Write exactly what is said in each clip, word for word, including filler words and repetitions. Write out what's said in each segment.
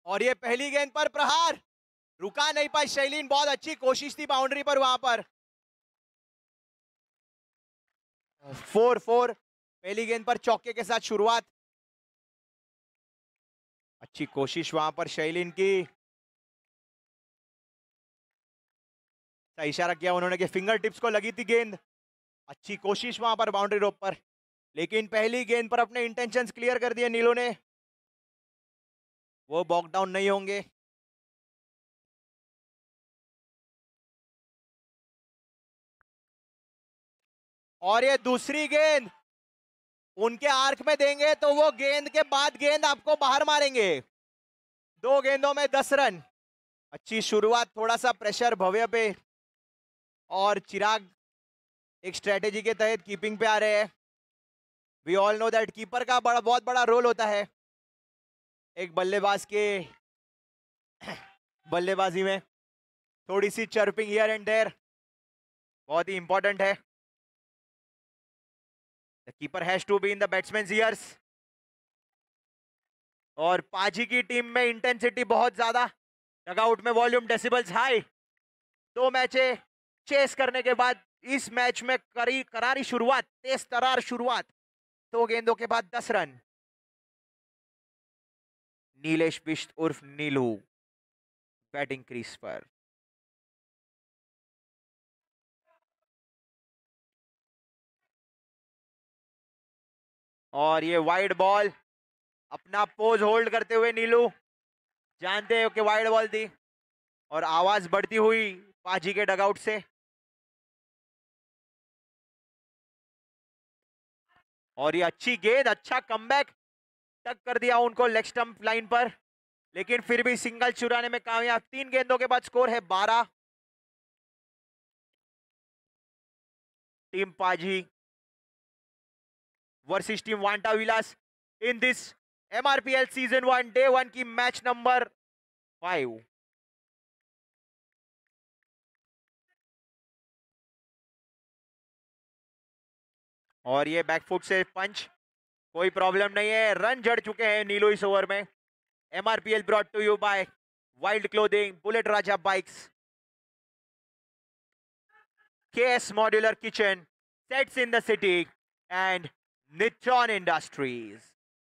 और ये पहली गेंद पर प्रहार, रुका नहीं पाई शैलीन, बहुत अच्छी कोशिश थी बाउंड्री पर वहां पर। फोर फोर, पहली गेंद पर चौके के साथ शुरुआत। अच्छी कोशिश वहां पर शैलीन की, इशारा किया उन्होंने कि फिंगर टिप्स को लगी थी गेंद। अच्छी कोशिश वहां पर बाउंड्री रोप पर, लेकिन पहली गेंद पर अपने इंटेंशंस क्लियर कर दिए नीलो ने, वो बॉक डाउन नहीं होंगे। और ये दूसरी गेंद उनके आर्क में देंगे तो वो गेंद के बाद गेंद आपको बाहर मारेंगे। दो गेंदों में दस रन। अच्छी शुरुआत, थोड़ा सा प्रेशर भव्य पे, और चिराग एक स्ट्रेटेजी के तहत कीपिंग पे आ रहे हैं। We all know that keeper का बड़ा बहुत बड़ा रोल होता है एक बल्लेबाज के बल्लेबाजी में। थोड़ी सी चर्पिंग हियर एंड देयर बहुत ही इंपॉर्टेंट है। The keeper has to be in the batsman's ears. और पाजी की टीम में इंटेंसिटी बहुत ज्यादा, डगआउट में वॉल्यूम डेसिबल्स हाई। दो मैचे चेस करने के बाद इस मैच में करी करारी शुरुआत, तेज तरार शुरुआत, दो गेंदों के बाद दस रन। नीलेश बिष्ट उर्फ नीलू बैटिंग क्रीज पर। और ये वाइड बॉल, अपना पोज होल्ड करते हुए नीलू, जानते हो कि वाइड बॉल थी, और आवाज बढ़ती हुई पाजी के डगआउट से। और ये अच्छी गेंद, अच्छा कमबैक, टक कर दिया उनको लेग स्टंप लाइन पर, लेकिन फिर भी सिंगल चुराने में कामयाब। तीन गेंदों के बाद स्कोर है बारह। Team Paaji versus team Vanta Vilas in this MRPL season one day one की मैच नंबर फाइव। और ये बैकफुट से पंच, कोई प्रॉब्लम नहीं है, रन जड़ चुके हैं नीलो इस ओवर में। MRPL brought to you by wild clothing, bullet Raja bikes, KS modular kitchen, sets in the city, and Niton industries.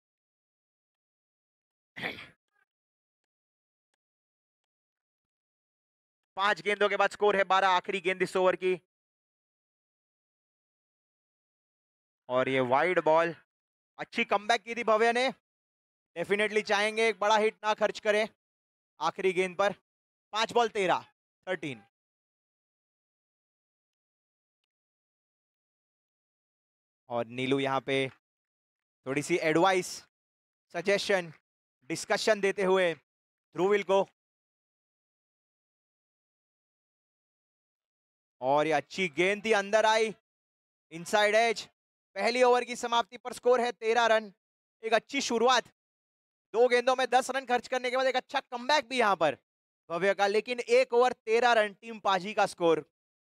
पांच गेंदों के बाद स्कोर है बारह, आखिरी गेंद इस ओवर की। और ये वाइड बॉल, अच्छी कमबैक की थी भव्य ने, डेफिनेटली चाहेंगे एक बड़ा हिट ना खर्च करें आखिरी गेंद पर। पांच बॉल तेरह, थर्टीन। और नीलू यहाँ पे थोड़ी सी एडवाइस, सजेशन, डिस्कशन देते हुए ध्रुविल को। और ये अच्छी गेंद थी, अंदर आई, इनसाइड एज। पहली ओवर की समाप्ति पर स्कोर है तेरह रन। एक अच्छी शुरुआत, दो गेंदों में दस रन खर्च करने के बाद एक अच्छा कमबैक भी यहां पर भव्य का, लेकिन एक ओवर तेरह रन, टीम पाजी का स्कोर।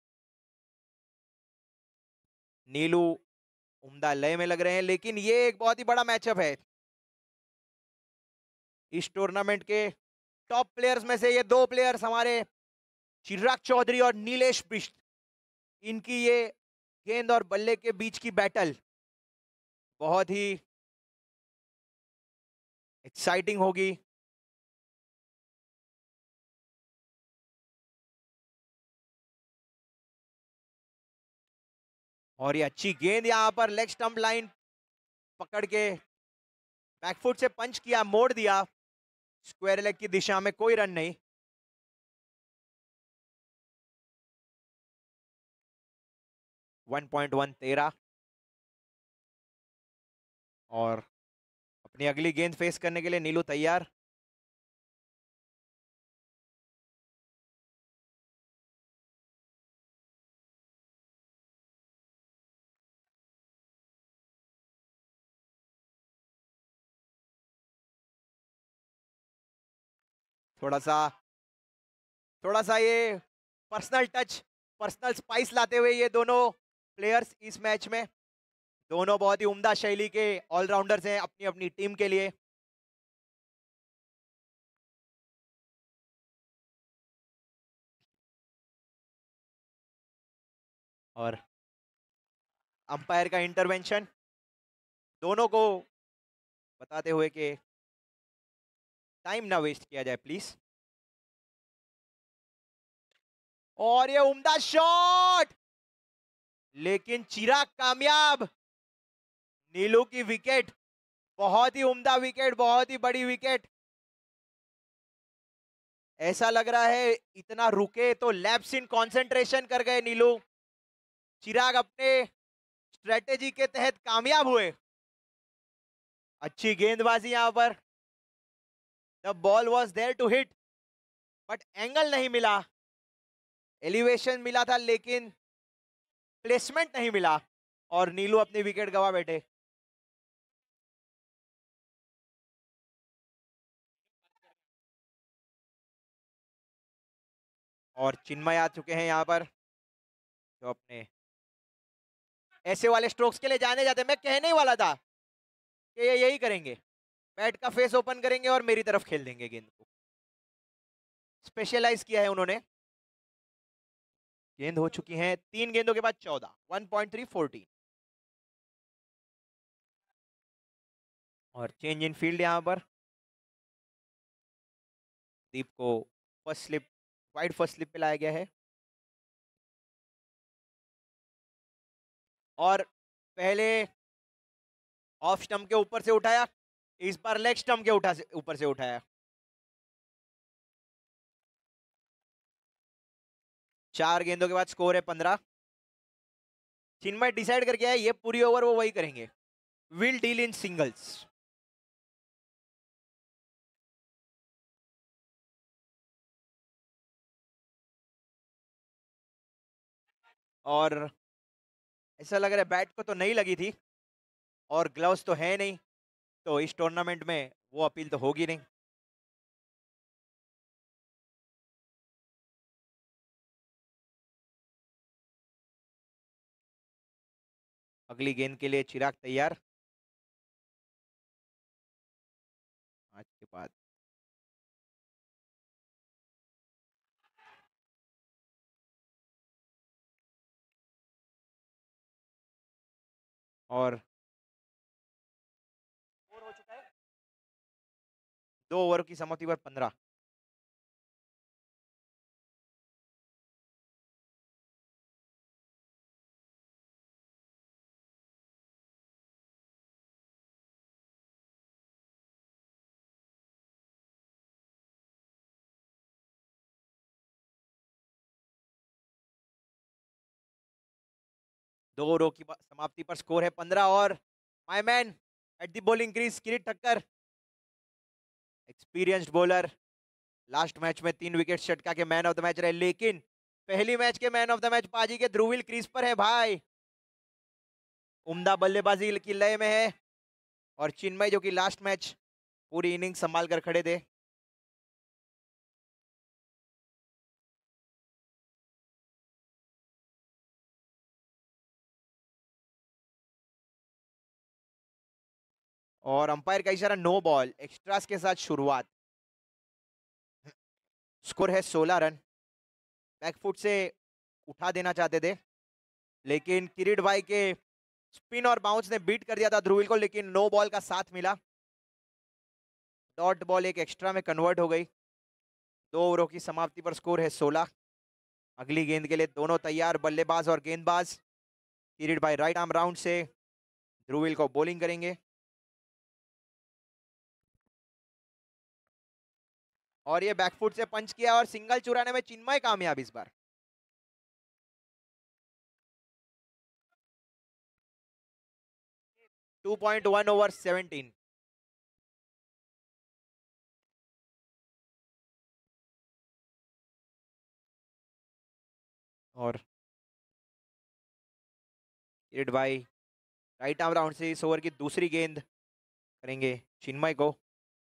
नीलू उम्दा लय में लग रहे हैं, लेकिन ये एक बहुत ही बड़ा मैचअप है। इस टूर्नामेंट के टॉप प्लेयर्स में से ये दो प्लेयर्स हमारे चिराग चौधरी और नीलेश बिष्ट, इनकी ये गेंद और बल्ले के बीच की बैटल बहुत ही एक्साइटिंग होगी। और ये अच्छी गेंद यहां पर लेग स्टंप लाइन पकड़ के बैकफुट से पंच किया, मोड़ दिया, स्क्वायर लेग की दिशा में, कोई रन नहीं। वन पॉइंट वन तेरह। और अपनी अगली गेंद फेस करने के लिए नीलू तैयार। थोड़ा सा थोड़ा सा ये पर्सनल टच, पर्सनल स्पाइस लाते हुए ये दोनों प्लेयर्स इस मैच में, दोनों बहुत ही उम्दा शैली के ऑलराउंडर्स हैं अपनी अपनी टीम के लिए। और अंपायर का इंटरवेंशन दोनों को बताते हुए कि टाइम ना वेस्ट किया जाए प्लीज। और ये उम्दा शॉट, लेकिन चिराग कामयाब। नीलू की विकेट, बहुत ही उम्दा विकेट, बहुत ही बड़ी विकेट। ऐसा लग रहा है इतना रुके तो लैप्स इन कंसंट्रेशन कर गए नीलू। चिराग अपने स्ट्रेटेजी के तहत कामयाब हुए। अच्छी गेंदबाजी यहां पर। The ball was there to hit but angle नहीं मिला, एलिवेशन मिला था लेकिन प्लेसमेंट नहीं मिला और नीलू अपनी विकेट गवा बैठे। और चिन्मय आ चुके हैं यहां पर, जो अपने ऐसे वाले स्ट्रोक्स के लिए जाने जाते हैं। मैं कहने ही वाला था कि ये यही करेंगे, बैट का फेस ओपन करेंगे और मेरी तरफ खेल देंगे गेंद को। स्पेशलाइज किया है उन्होंने। गेंद हो चुकी हैं तीन गेंदों के बाद चौदह, वन पॉइंट थ्री फोर्टीन। और चेंज इन फील्ड यहां पर। दीप को first slip, wide first slip पे लाया गया है। और पहले ऑफ स्टंप के ऊपर से उठाया, इस बार लेग स्टंप के उठा से ऊपर से उठाया। चार गेंदों के बाद स्कोर है पंद्रह। चिन्मय डिसाइड करके आया ये पूरी ओवर वो वही करेंगे, विल डील इन सिंगल्स। और ऐसा लग रहा है बैट को तो नहीं लगी थी और ग्लव्स तो है नहीं, तो इस टूर्नामेंट में वो अपील तो होगी नहीं। अगली गेंद के लिए चिराग तैयार। आज के बाद और हो चुका है दो ओवर की समाप्ति पर पंद्रह। दो ओवरों की समाप्ति पर स्कोर है पंद्रह। और my man at the bowling crease Kirit Thakkar, experienced bowler, last match में तीन विकेट झटका के मैन ऑफ द मैच रहे, लेकिन पहली मैच के मैन ऑफ द मैच पाजी के ध्रुविल क्रीज पर है भाई। उम्दा बल्लेबाजी की लय में है। और चिन्मय जो कि लास्ट मैच पूरी इनिंग संभाल कर खड़े थे। और अंपायर का इशारा नो बॉल, एक्स्ट्रास के साथ शुरुआत। स्कोर है सोलह रन। बैकफुट से उठा देना चाहते थे लेकिन किरीट भाई के स्पिन और बाउंस ने बीट कर दिया था ध्रुविल को, लेकिन नो बॉल का साथ मिला। डॉट बॉल एक एक्स्ट्रा में कन्वर्ट हो गई। दो ओवरों की समाप्ति पर स्कोर है सोलह। अगली गेंद के लिए दोनों तैयार, बल्लेबाज और गेंदबाज। किरीट भाई राइट आर्म राउंड से ध्रुविल को बॉलिंग करेंगे। और ये बैकफुट से पंच किया और सिंगल चुराने में चिन्मय कामयाब इस बार। Two point one over seventeen. और किरीट भाई राइट आर्म राउंड से इस ओवर की दूसरी गेंद करेंगे चिन्मय को।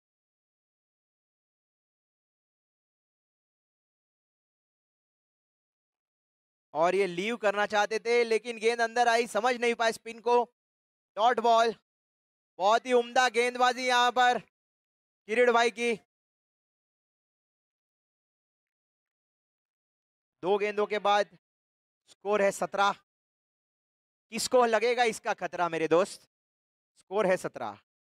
और ये लीव करना चाहते थे लेकिन गेंद अंदर आई, समझ नहीं पाए स्पिन को। Dot ball. बहुत ही उम्दा गेंदबाजी यहां पर किरीट भाई की। दो गेंदों के बाद स्कोर है सत्रह। किसको लगेगा इसका खतरा मेरे दोस्त? स्कोर है सत्रह।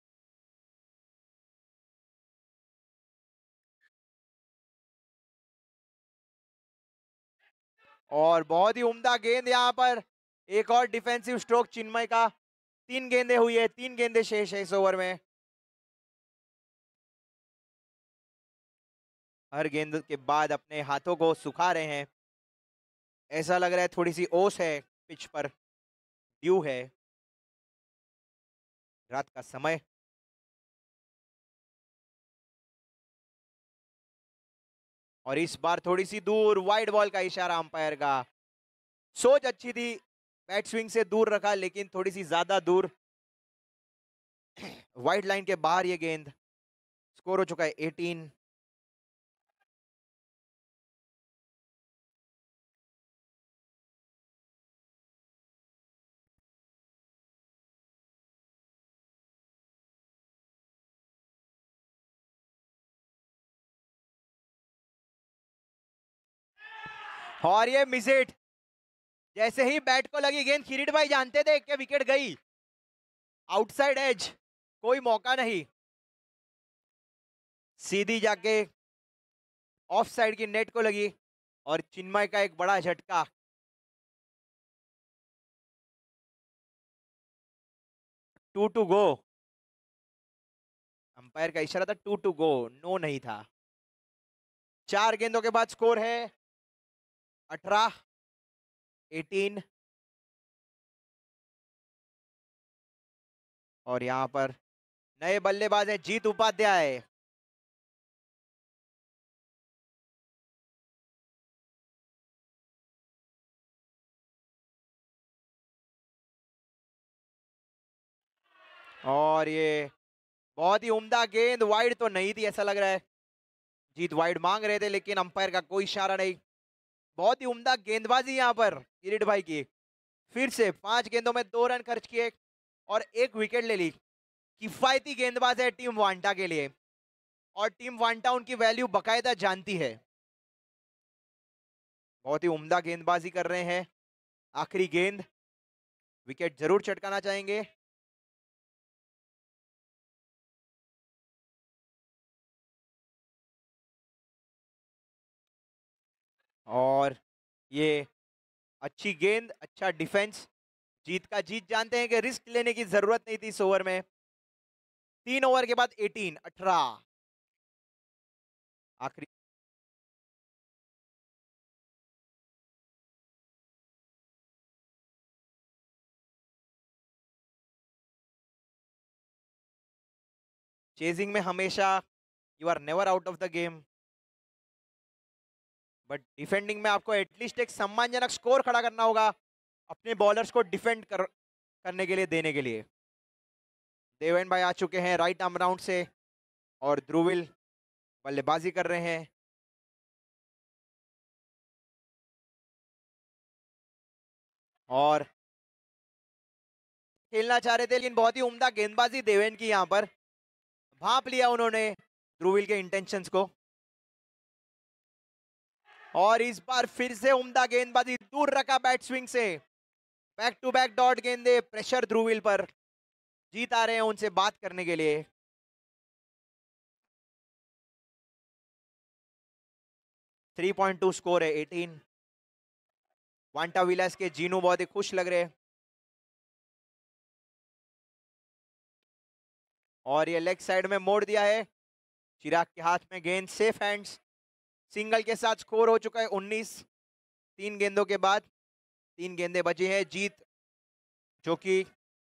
और बहुत ही उम्दा गेंद यहाँ पर। एक और डिफेंसिव स्ट्रोक चिन्मय का। तीन गेंदें हुई है, तीन गेंदें शेष है इस ओवर में। हर गेंद के बाद अपने हाथों को सुखा रहे हैं। ऐसा लग रहा है थोड़ी सी ओस है पिच पर, ड्यू है। रात का समय। और इस बार थोड़ी सी दूर, वाइड बॉल का इशारा अंपायर का। सोच अच्छी थी, बैट स्विंग से दूर रखा लेकिन थोड़ी सी ज्यादा दूर। वाइड लाइन के बाहर ये गेंद। स्कोर हो चुका है अठारह। और ये मिसेट। जैसे ही बैट को लगी गेंद, किरीट भाई जानते थे कि विकेट गई। आउटसाइड एज, कोई मौका नहीं। सीधी जाके ऑफ साइड की नेट को लगी। और चिन्मय का एक बड़ा झटका। To to go. अंपायर का इशारा था टू टू गो, नो नहीं था। चार गेंदों के बाद स्कोर है अठारह अठारह। और यहां पर नए बल्लेबाज हैं जीत उपाध्याय। और ये बहुत ही उम्दा गेंद, वाइड तो नहीं थी ऐसा लग रहा है। जीत वाइड मांग रहे थे लेकिन अंपायर का कोई इशारा नहीं। बहुत ही उम्दा गेंदबाजी यहां पर किरीट भाई की। फिर से पांच गेंदों में दो रन खर्च किए और एक विकेट ले ली। किफायती गेंदबाज है टीम वांटा के लिए। और टीम वांटा उनकी वैल्यू बकायदा जानती है। बहुत ही उम्दा गेंदबाजी कर रहे हैं। आखिरी गेंद, विकेट जरूर चटकाना चाहेंगे। और ये अच्छी गेंद, अच्छा डिफेंस। जीत का जीत जानते हैं कि रिस्क लेने की जरूरत नहीं थी इस ओवर में। तीन ओवर के बाद अठारह अठारह। आखिरी। चेजिंग में हमेशा you are never out of the game, but defending में आपको एटलीस्ट एक सम्मानजनक स्कोर खड़ा करना होगा अपने बॉलर्स को डिफेंड कर, करने के लिए, देने के लिए। देवेन भाई आ चुके हैं राइट आर्म राउंड से। और ध्रुविल बल्लेबाजी कर रहे हैं। और खेलना चाह रहे थे लेकिन बहुत ही उम्दा गेंदबाजी देवेन की यहां पर। भांप लिया उन्होंने ध्रुविल के इंटेंशंस को। और इस बार फिर से उम्दा गेंदबाजी, दूर रखा बैट स्विंग से। बैक टू बैक डॉट गेंदे, प्रेशर ध्रुविल पर। जीत आ रहे हैं उनसे बात करने के लिए। थ्री पॉइंट टू स्कोर है अठारह। वांटा विलास के जीनू बहुत ही खुश लग रहे हैं। और ये लेग साइड में मोड़ दिया है। चिराग के हाथ में गेंद, सेफ हैंड्स। सिंगल के साथ स्कोर हो चुका है उन्नीस। तीन गेंदों के बाद तीन गेंदे बची हैं। जीत जो कि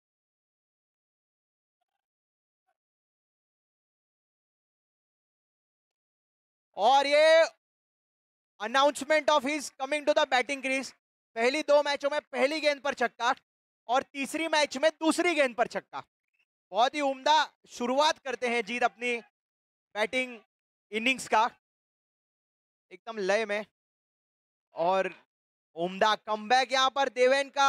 और ये announcement of his coming to the batting crease. पहली दो मैचों में पहली गेंद पर छक्का और तीसरी मैच में दूसरी गेंद पर छक्का। बहुत ही उम्दा शुरुआत करते हैं जीत अपनी बैटिंग इनिंग्स का, एकदम लय में। और उम्दा कमबैक यहां पर देवेन का।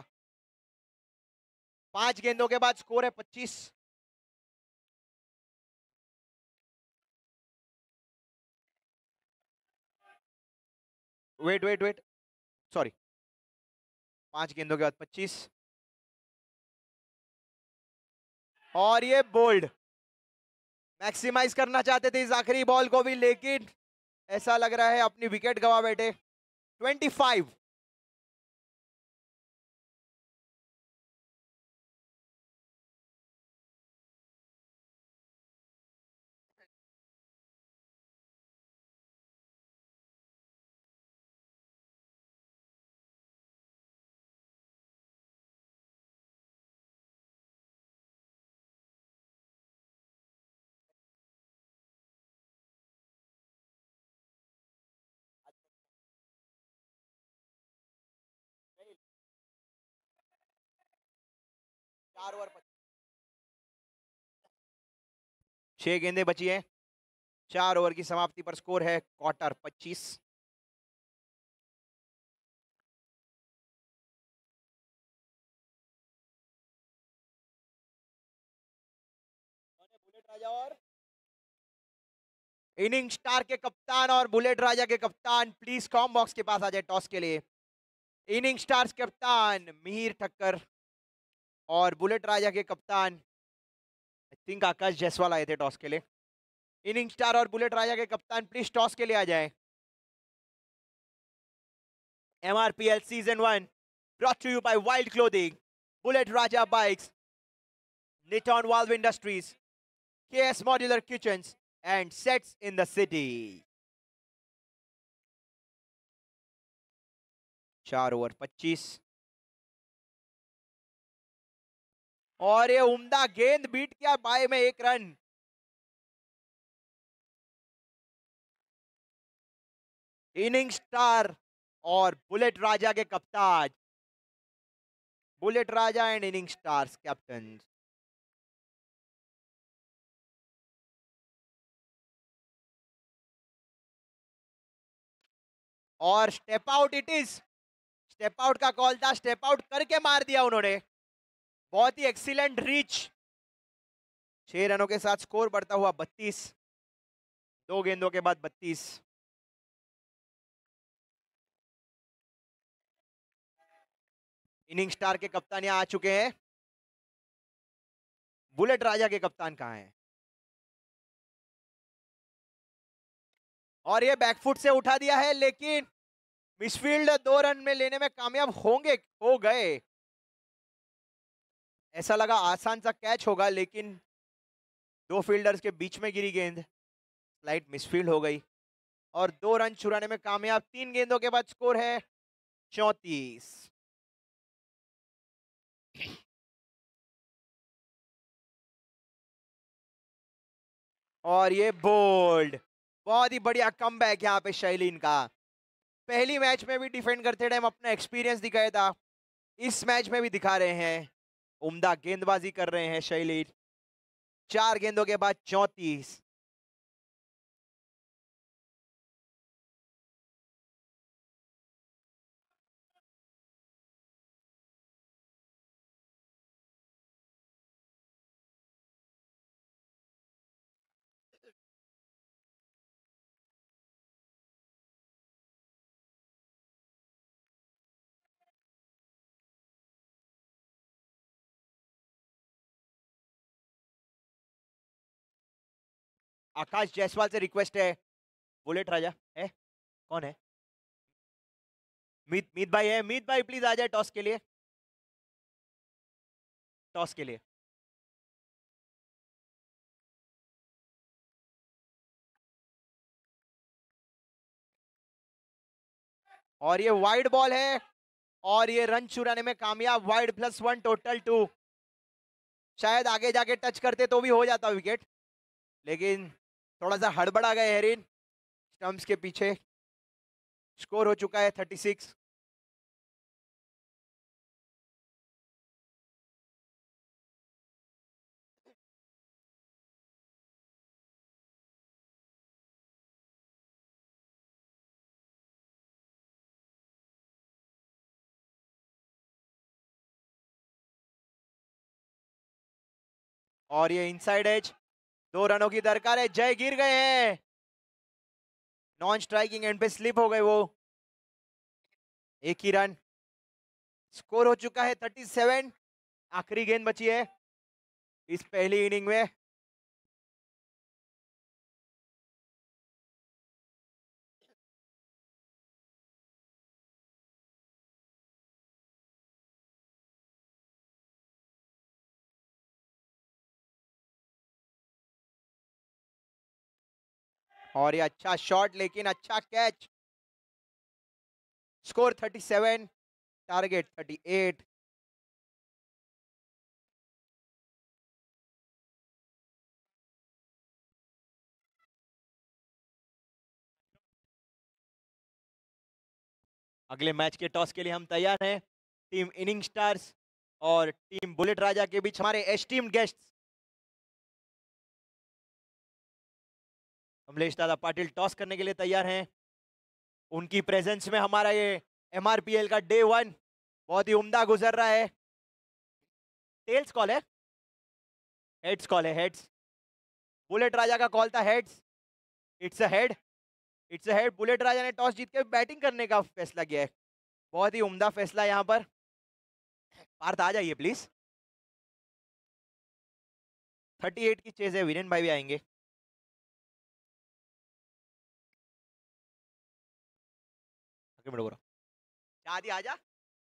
पांच गेंदों के बाद स्कोर है पच्चीस। Wait wait wait, sorry. पांच गेंदों के बाद पच्चीस। और ये बोल्ड, मैक्सिमाइज करना चाहते थे इस आखिरी बॉल को भी, लेकिन ऐसा लग रहा है अपनी विकेट गवा बैठे। Twenty five. चार ओवर, छह गेंदें बची हैं, चार ओवर की समाप्ति पर स्कोर है क्वार्टर पच्चीस। बुलेट राजा और इनिंग स्टार के कप्तान और बुलेट राजा के कप्तान प्लीज कॉम बॉक्स के पास आ जाए टॉस के लिए। इनिंग स्टार्स कप्तान मिहिर ठक्कर और बुलेट राजा के कप्तान आई थिंक आकाश जायसवाल आए थे टॉस के लिए। इनिंग स्टार और बुलेट राजा के कप्तान प्लीज टॉस के लिए आ जाए। MRPL season one brought to you by wild clothing, bullet Raja bikes, Niton valve industries, KS modular kitchens and sets in the city. चार ओवर पच्चीस। और ये उम्दा गेंद बीट किया बाय में एक रन। इनिंग स्टार और बुलेट राजा के कप्तान, bullet Raja and inning stars captain. और step out it is, step out का कॉल था, स्टेप आउट करके मार दिया उन्होंने। बहुत ही एक्सीलेंट रीच। छह रनों के साथ स्कोर बढ़ता हुआ बत्तीस, दो गेंदों के बाद बत्तीस। इनिंग स्टार के कप्तान यहां आ चुके हैं, बुलेट राजा के कप्तान कहां हैं? और ये बैकफुट से उठा दिया है, लेकिन मिसफील्ड दो रन में लेने में कामयाब होंगे, हो गए। ऐसा लगा आसान सा कैच होगा, लेकिन दो फील्डर्स के बीच में गिरी गेंद, स्लाइट मिसफील्ड हो गई और दो रन चुराने में कामयाब। तीन गेंदों के बाद स्कोर है चौंतीस। और ये बोल्ड, बहुत ही बढ़िया कमबैक यहाँ पे शैलीन का। पहली मैच में भी डिफेंड करते टाइम अपना एक्सपीरियंस दिखाया था, इस मैच में भी दिखा रहे हैं। उम्दा गेंदबाजी कर रहे हैं शैलीन। चार गेंदों के बाद चौंतीस। आकाश जायसवाल से रिक्वेस्ट है, बुलेट राजा है, कौन है? मीत मीत भाई है, मीत भाई प्लीज आ जाए टॉस के लिए, टॉस के लिए। और ये वाइड बॉल है और ये रन चुराने में कामयाब। Wide plus one total two. शायद आगे जाके टच करते तो भी हो जाता विकेट, लेकिन थोड़ा सा हड़बड़ा गए हेरिन स्टंप्स के पीछे। स्कोर हो चुका है थर्टी सिक्स। और ये इनसाइड एज, दो रनों की दरकार है। जय गिर गए हैं, नॉन स्ट्राइकिंग एंड पे स्लिप हो गए वो, एक ही रन। स्कोर हो चुका है थर्टी सेवन। आखिरी गेंद बची है। इस पहली इनिंग में। और ये अच्छा शॉट, लेकिन अच्छा catch. Score thirty seven, target thirty eight. अगले मैच के टॉस के लिए हम तैयार हैं। टीम इनिंग स्टार्स और टीम बुलेट राजा के बीच हमारे एस्टीम्ड गेस्ट कमलेश दादा पाटिल टॉस करने के लिए तैयार हैं। उनकी प्रेजेंस में हमारा ये एमआरपीएल का डे वन बहुत ही उम्दा गुजर रहा है। टेल्स कॉल है, हेड्स कॉल है, हेड्स। बुलेट राजा का कॉल था heads. It's a head, it's a head. Bullet Raja ने टॉस जीत के बैटिंग करने का फैसला किया है। बहुत ही उम्दा फैसला यहाँ पर। पार्थ आ जाइए प्लीज। थर्टी एट की चेज है, वीरेन भाई भी आएंगे। आगे बढ़ो, शादी आजा।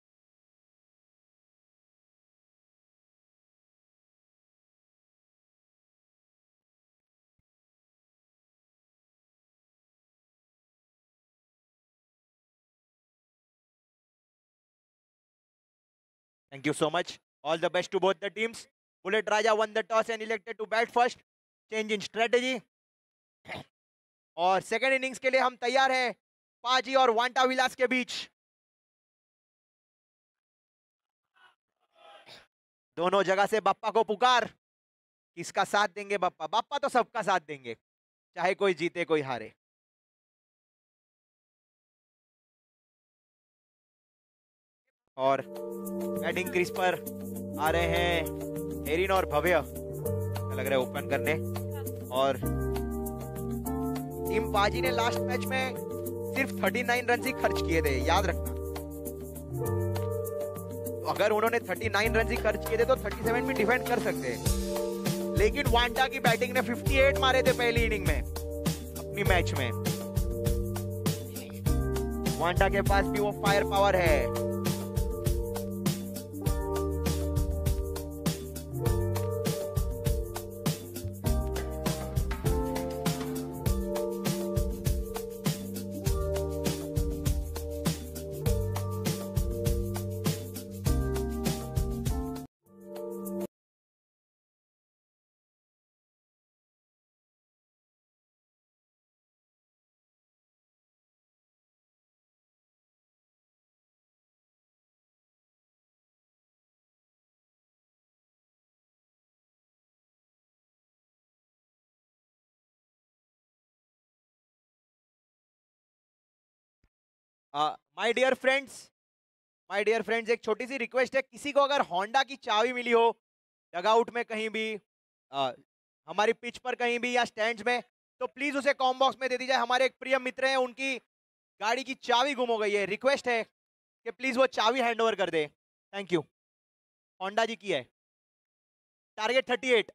Thank you so much. All the best to both the teams. Bullet Raja won the toss and elected to bat first. Change in strategy. और सेकेंड इनिंग्स के लिए हम तैयार हैं पाजी और वांटा विलास के बीच। दोनों जगह से बप्पा को पुकार। किसका साथ देंगे बप्पा? बप्पा तो सबका साथ देंगे, चाहे कोई जीते कोई हारे। और बैटिंग क्रीज पर आ रहे हैं हेरिन और भव्य, लग रहा है ओपन करने। और टीम पाजी ने लास्ट मैच में सिर्फ उनतालीस रन ही खर्च किए थे, याद रखना। अगर उन्होंने उनतालीस रन ही खर्च किए थे तो सैंतीस भी डिफेंड कर सकते हैं। लेकिन वांटा की बैटिंग ने अट्ठावन मारे थे पहली इनिंग में अपनी मैच में। वांटा के पास भी वो फायर पावर है। My dear friends, my dear friends, एक छोटी सी रिक्वेस्ट है। किसी को अगर होंडा की चाबी मिली हो डगआउट में कहीं भी, आ, हमारी पिच पर कहीं भी या स्टैंड्स में, तो प्लीज उसे कॉम बॉक्स में दे दी जाए। हमारे एक प्रिय मित्र हैं, उनकी गाड़ी की चाबी गुम हो गई है। रिक्वेस्ट है कि प्लीज वो चाबी हैंड ओवर कर दे। Thank you. होंडा जी की है। Target thirty eight,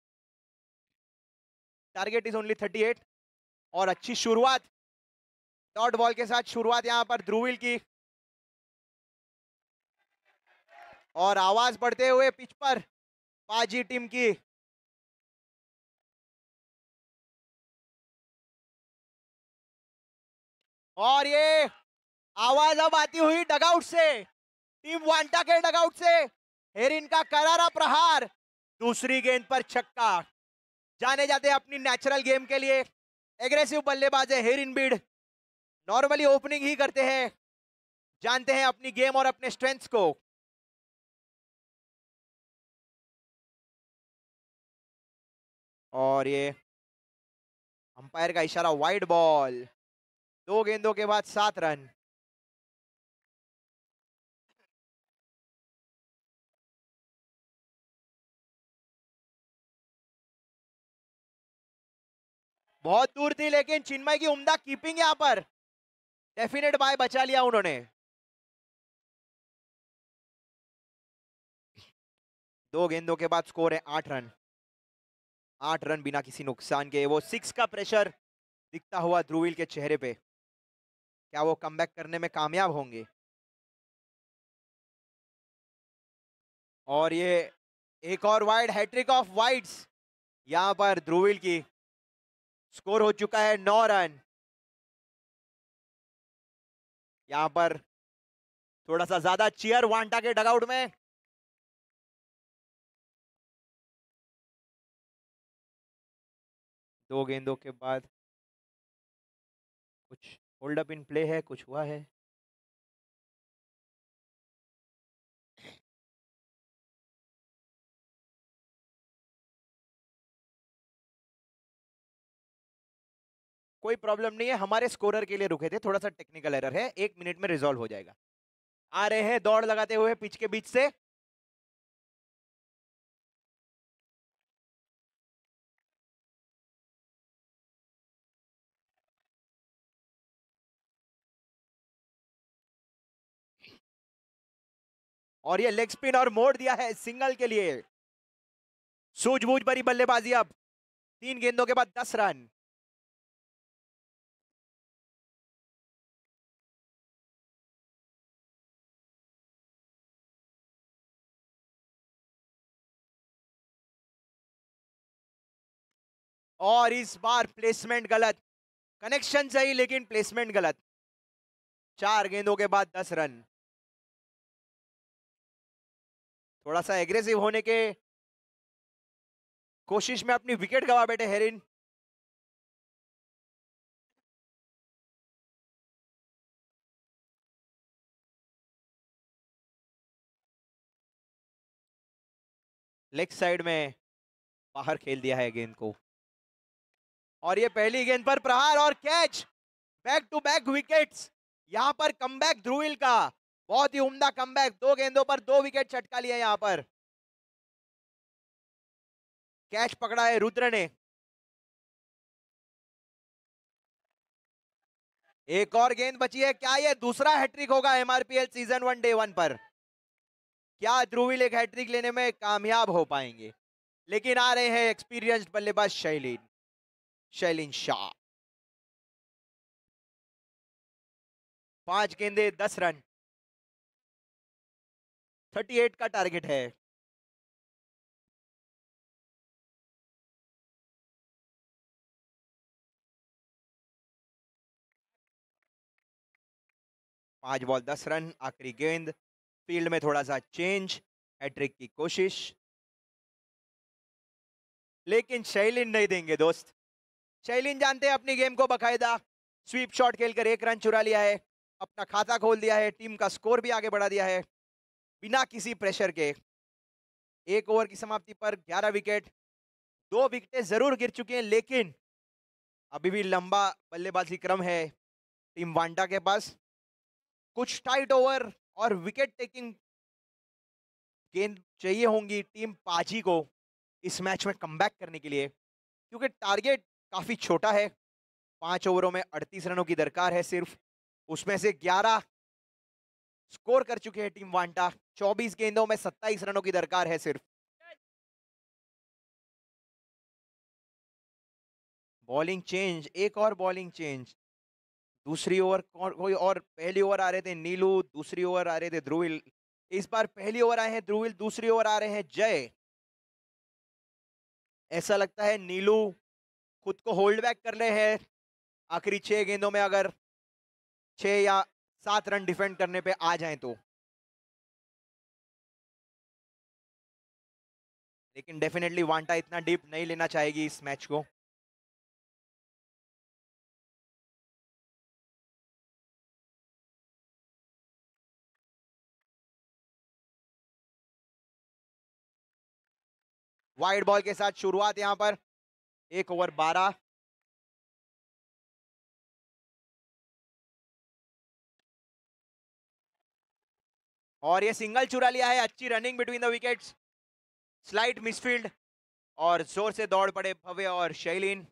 target is only thirty eight. और अच्छी शुरुआत डॉट बॉल के साथ, शुरुआत यहां पर ध्रुविल की। और आवाज बढ़ते हुए पिच पर पाजी टीम की। और ये आवाज अब आती हुई डगआउट से, टीम वांटा के डगआउट से। हेरिन का करारा प्रहार, दूसरी गेंद पर छक्का। जाने जाते हैं अपनी नेचुरल गेम के लिए। एग्रेसिव बल्लेबाज है हेरिन बीड, नॉर्मली ओपनिंग ही करते हैं, जानते हैं अपनी गेम और अपने स्ट्रेंथ्स को। और ये अंपायर का इशारा, वाइड बॉल। दो गेंदों के बाद सात रन। बहुत दूर थी, लेकिन चिन्मय की उम्दा कीपिंग यहां पर। डेफिनेट बाय बचा लिया उन्होंने। दो गेंदों के बाद स्कोर है आठ रन। आठ रन बिना किसी नुकसान के। वो सिक्स का प्रेशर दिखता हुआ ध्रुवील के चेहरे पे। क्या वो कमबैक करने में कामयाब होंगे? और ये एक और वाइड, हैट्रिक ऑफ वाइड्स यहां पर ध्रुवील की। स्कोर हो चुका है नौ रन। यहां पर थोड़ा सा ज्यादा चीयर वांटा के डगआउट में। दो गेंदों के बाद कुछ होल्ड अप इन प्ले है, कुछ हुआ है? कोई प्रॉब्लम नहीं है, हमारे स्कोरर के लिए रुके थे, थोड़ा सा टेक्निकल एरर है, एक मिनट में रिजॉल्व हो जाएगा। आ रहे हैं दौड़ लगाते हुए पिच के बीच से। और ये लेग स्पिन और मोड़ दिया है सिंगल के लिए। सूझबूझ भरी बल्लेबाजी अब। तीन गेंदों के बाद दस रन। और इस बार प्लेसमेंट गलत, कनेक्शन सही लेकिन प्लेसमेंट गलत। चार गेंदों के बाद दस रन। थोड़ा सा एग्रेसिव होने के कोशिश में अपनी विकेट गवा बैठे हेरिन। लेग साइड में बाहर खेल दिया है गेंद को। और ये पहली गेंद पर प्रहार और catch. Back to back wickets. यहां पर कमबैक ध्रुवील का, बहुत ही उम्दा कमबैक। दो गेंदों पर दो विकेट चटका लिया यहां पर। कैच पकड़ा है रुद्र ने। एक और गेंद बची है, क्या ये दूसरा हैट्रिक होगा MRPL season one day one पर? क्या ध्रुवील एक हैट्रिक लेने में कामयाब हो पाएंगे? लेकिन आ रहे हैं एक्सपीरियंस्ड बल्लेबाज शैलीन, शैलीन शाह। पांच गेंदे दस रन, अड़तीस का टारगेट है। पांच बॉल दस रन, आखिरी गेंद। फील्ड में थोड़ा सा चेंज, हैट्रिक की कोशिश, लेकिन शैलीन नहीं देंगे दोस्त। शैलीन जानते हैं अपनी गेम को बकायदा। स्वीप शॉट खेलकर एक रन चुरा लिया है, अपना खाता खोल दिया है, टीम का स्कोर भी आगे बढ़ा दिया है बिना किसी प्रेशर के। एक ओवर की समाप्ति पर ग्यारह विकेट। दो विकेटें जरूर गिर चुकी हैं, लेकिन अभी भी लंबा बल्लेबाजी क्रम है टीम वांडा के पास। कुछ टाइट ओवर और विकेट टेकिंग गेंद चाहिए होंगी टीम पाजी को इस मैच में कमबैक करने के लिए, क्योंकि टारगेट काफी छोटा है। पांच ओवरों में अड़तीस रनों की दरकार है सिर्फ, उसमें से ग्यारह स्कोर कर चुके हैं टीम वांटा। चौबीस गेंदों में सत्ताईस रनों की दरकार है सिर्फ। बॉलिंग चेंज, एक और बॉलिंग चेंज। दूसरी ओवर कोई और, पहली ओवर आ रहे थे नीलू, दूसरी ओवर आ रहे थे ध्रुवील। इस बार पहली ओवर आए हैं ध्रुवील, दूसरी ओवर आ रहे हैं जय। ऐसा लगता है नीलू खुद को होल्ड बैक कर रहे हैं आखिरी छह गेंदों में, अगर छह या सात रन डिफेंड करने पे आ जाएं तो। लेकिन डेफिनेटली वांटा इतना डीप नहीं लेना चाहेगी इस मैच को। वाइड बॉल के साथ शुरुआत यहां पर। एक ओवर बारह। और ये सिंगल चुरा लिया है, अच्छी running between the wickets. Slight misfield और जोर से दौड़ पड़े भव्य और शैलीन।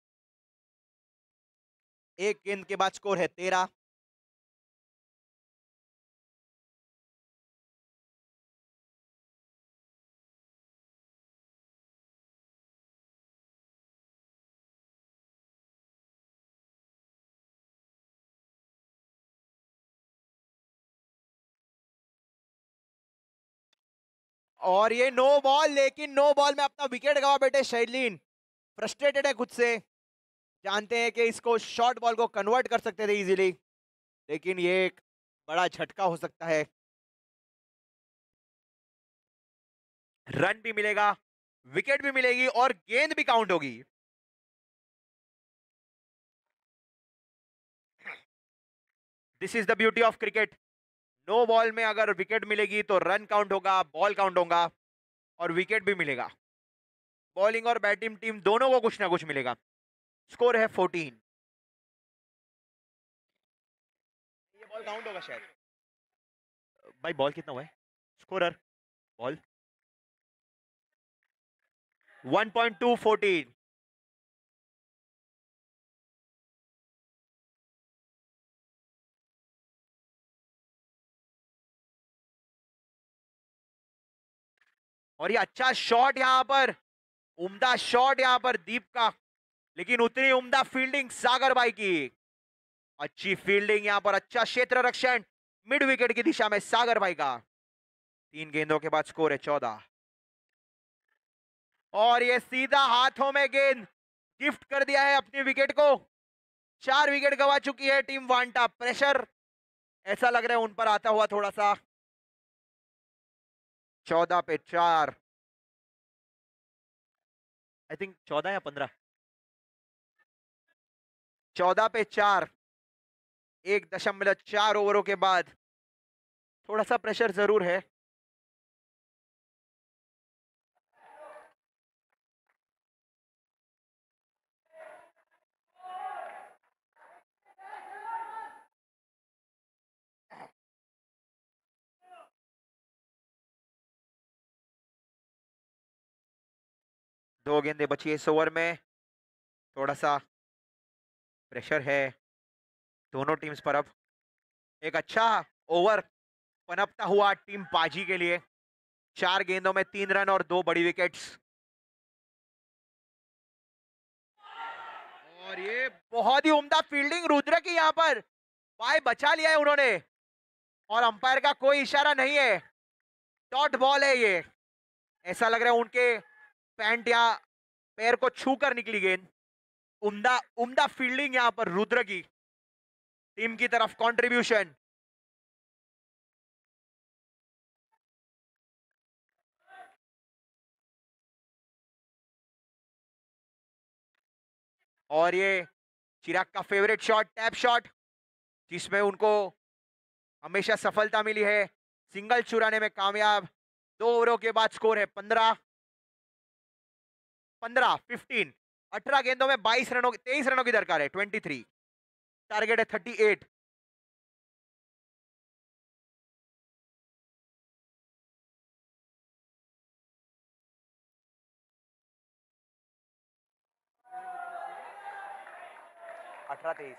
एक गेंद के बाद स्कोर है तेरह। और ये नो बॉल, लेकिन नो बॉल में अपना विकेट गवा बैठे शैलीन। फ्रस्ट्रेटेड है खुद से, जानते हैं कि इसको शॉर्ट बॉल को कन्वर्ट कर सकते थे इजीली, लेकिन ये एक बड़ा झटका हो सकता है। रन भी मिलेगा, विकेट भी मिलेगी और गेंद भी काउंट होगी। This is the beauty of cricket. No ball में अगर विकेट मिलेगी तो रन काउंट होगा, बॉल काउंट होगा और विकेट भी मिलेगा। बॉलिंग और बैटिंग टीम दोनों को कुछ ना कुछ मिलेगा। स्कोर है फोर्टीन। ये बॉल काउंट होगा शायद। भाई बॉल कितना हुआ है? Scorer ball one point two fourteen. और ये अच्छा शॉट यहां पर, उम्दा शॉट यहां पर दीप का, लेकिन उतनी उम्दा फील्डिंग सागर भाई की। अच्छी फील्डिंग यहां पर, अच्छा क्षेत्र रक्षण मिड विकेट की दिशा में सागर भाई का। तीन गेंदों के बाद स्कोर है चौदह। और ये सीधा हाथों में गेंद गिफ्ट कर दिया है अपनी विकेट को। चार विकेट गवा चुकी है टीम वांटा। प्रेशर ऐसा लग रहा है उन पर आता हुआ थोड़ा सा। चौदह पे चार, आई थिंक चौदह या पंद्रह, चौदह पे चार। एक दशमलव चार ओवरों के बाद थोड़ा सा प्रेशर जरूर है। दो गेंदें बची है इस ओवर में। थोड़ा सा प्रेशर है दोनों टीम्स पर। अब एक अच्छा ओवर पनपता हुआ टीम पाजी के लिए। चार गेंदों में तीन रन और दो बड़ी विकेट्स। और ये बहुत ही उम्दा फील्डिंग रुद्र की यहां पर। पाए बचा लिया है उन्होंने और अंपायर का कोई इशारा नहीं है। डॉट बॉल है ये। ऐसा लग रहा है उनके पैंट या पैर को छूकर निकली गेंद। उम्दा उम्दा फील्डिंग यहां पर रुद्र की। टीम की तरफ कंट्रीब्यूशन। और ये चिराग का फेवरेट शॉट, टैप शॉट, जिसमें उनको हमेशा सफलता मिली है। सिंगल चुराने में कामयाब। दो ओवरों के बाद स्कोर है पंद्रह पंद्रह फिफ्टीन। अठारह गेंदों में बाईस रनों तेईस रनों की दरकार है। ट्वेंटी थ्री, टारगेट है थर्टी एट। अठारह तेईस।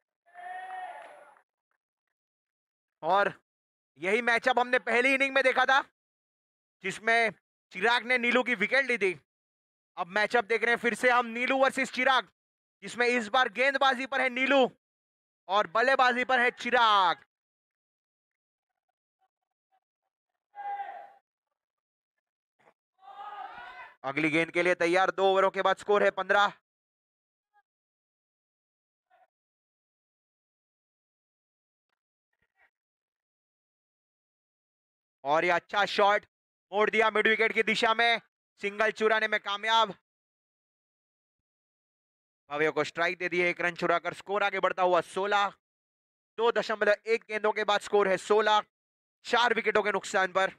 और यही मैचअप हमने पहली इनिंग में देखा था, जिसमें चिराग ने नीलू की विकेट ली थी। अब मैचअप देख रहे हैं फिर से हम, नीलू वर्सेस चिराग, जिसमें इस बार गेंदबाजी पर है नीलू और बल्लेबाजी पर है चिराग। अगली गेंद के लिए तैयार। दो ओवरों के बाद स्कोर है पंद्रह। और ये अच्छा शॉट मोड़ दिया मिड विकेट की दिशा में। सिंगल चुराने में कामयाब। भव्य को स्ट्राइक दे दी है। एक रन चुराकर स्कोर आगे बढ़ता हुआ सोलह। दो दशमलव एक गेंदों के बाद स्कोर है सोलह। चार विकेटों के नुकसान पर।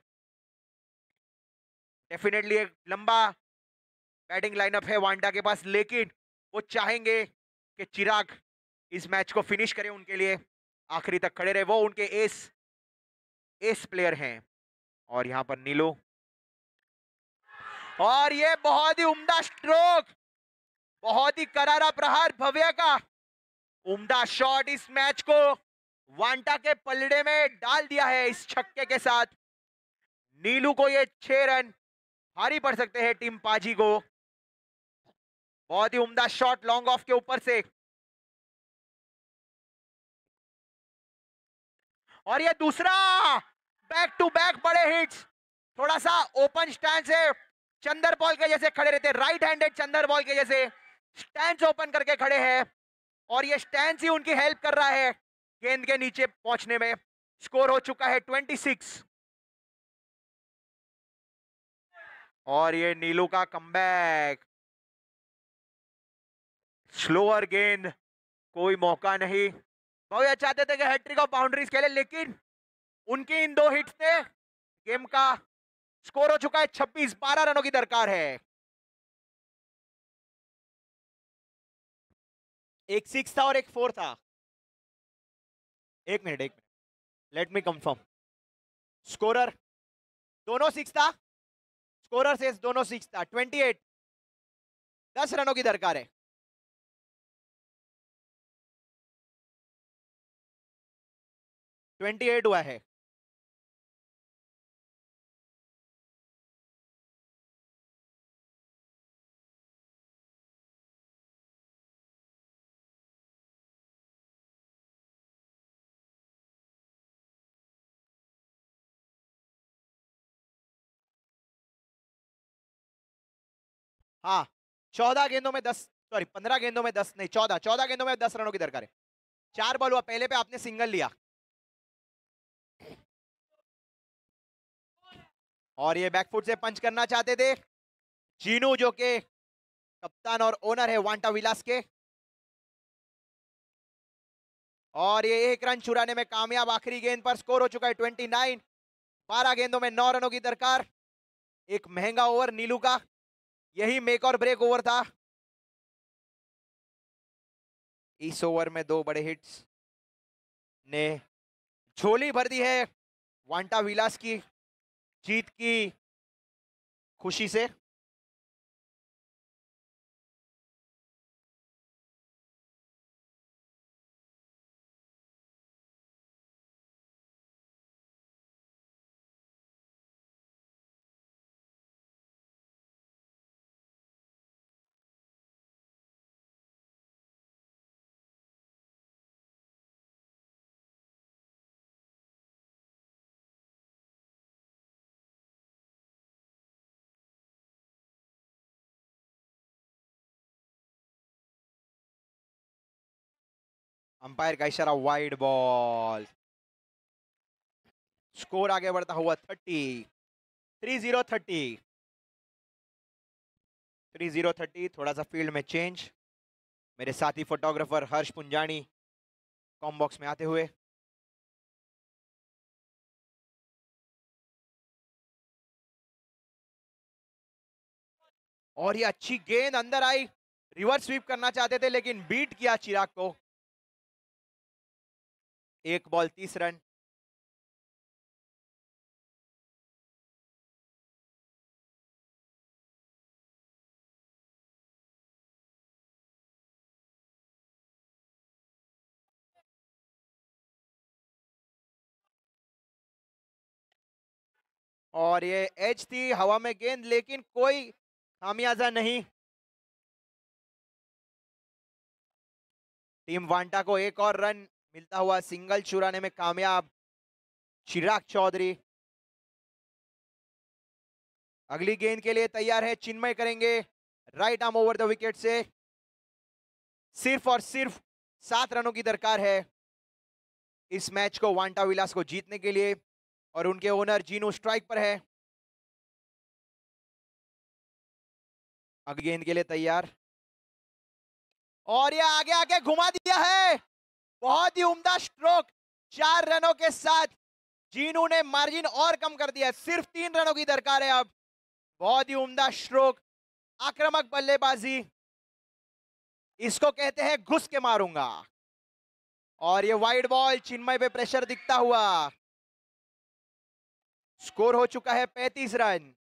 डेफिनेटली एक लंबा बैटिंग लाइनअप है वांडा के पास, लेकिन वो चाहेंगे कि चिराग इस मैच को फिनिश करे उनके लिए, आखिरी तक खड़े रहे। वो उनके एस एस प्लेयर हैं। और यहां पर नीलो, और ये बहुत ही उम्दा स्ट्रोक, बहुत ही करारा प्रहार भव्य का। उम्दा शॉट इस मैच को वांटा के पलड़े में डाल दिया है इस छक्के के साथ। नीलू को ये छह रन भारी पड़ सकते हैं टीम पाजी को। बहुत ही उम्दा शॉट लॉन्ग ऑफ के ऊपर से। और ये दूसरा बैक टू बैक बड़े हिट्स। थोड़ा सा ओपन स्टैंड से चंदर बॉल के जैसे खड़े रहते, राइट हैंडेड चंदर बॉल के जैसे स्टैंड ओपन करके खड़े हैं और ये स्टैंड ही उनकी हेल्प कर रहा है गेंद के नीचे पहुंचने में। स्कोर हो चुका है छब्बीस और ये नीलू का कमबैक। स्लोअर गेंद, कोई मौका नहीं। भव्या चाहते थे कि हैट्रिक ऑफ बाउंड्रीज खेले, लेकिन उनकी इन दो हिट्स ने गेम का स्कोर हो चुका है छब्बीस। बारह रनों की दरकार है। एक सिक्स था और एक फोर था। एक मिनट एक minute, let me confirm. Scorer दोनों सिक्स था, स्कोरर से दोनों सिक्स था। अट्ठाईस, दस रनों की दरकार है। अट्ठाईस हुआ है। हाँ, चौदह गेंदों में दस, सॉरी पंद्रह गेंदों में दस नहीं, चौदह चौदह गेंदों में दस रनों की दरकार है। चार बॉल हुआ, पहले पे आपने सिंगल लिया और ये बैकफुट से पंच करना चाहते थे जीनू, जो के कप्तान और ओनर है वांटा विलास के। और ये एक रन चुराने में कामयाब आखिरी गेंद पर। स्कोर हो चुका है उनतीस। बारह गेंदों में नौ रनों की दरकार। एक महंगा ओवर नीलू का, यही मेक और ब्रेक ओवर था। इस ओवर में दो बड़े हिट्स ने झोली भर दी है वांटा विलास की जीत की खुशी से। अंपायर का इशारा, वाइड बॉल। स्कोर आगे बढ़ता हुआ thirty, three zero thirty, three zero thirty. थोड़ा सा फील्ड में चेंज, मेरे साथी photographer Harsh Punjani comm box में आते हुए। और ये अच्छी गेंद अंदर आई, रिवर्स स्वीप करना चाहते थे लेकिन बीट किया चिराग को। एक बॉल तीस रन। और ये एज थी हवा में गेंद, लेकिन कोई खामियाजा नहीं। टीम वांटा को एक और रन मिलता हुआ सिंगल चुराने में कामयाब चिराग चौधरी। अगली गेंद के लिए तैयार है चिन्मय, करेंगे right arm over the wicket से। सिर्फ और सिर्फ सात रनों की दरकार है इस मैच को वांटा विलास को जीतने के लिए, और उनके ओनर जीनू स्ट्राइक पर है। अगली गेंद के लिए तैयार, और ये आगे आगे घुमा दिया है। बहुत ही उम्दा स्ट्रोक। चार रनों के साथ जीनू ने मार्जिन और कम कर दिया, सिर्फ तीन रनों की दरकार है अब। बहुत ही उम्दा स्ट्रोक, आक्रामक बल्लेबाजी, इसको कहते हैं घुस के मारूंगा। और ये वाइड बॉल, चिन्मय पे प्रेशर दिखता हुआ। स्कोर हो चुका है पैंतीस रन।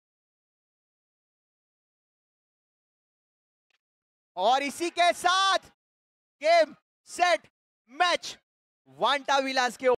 और इसी के साथ गेम सेट मैच वांटा विलास के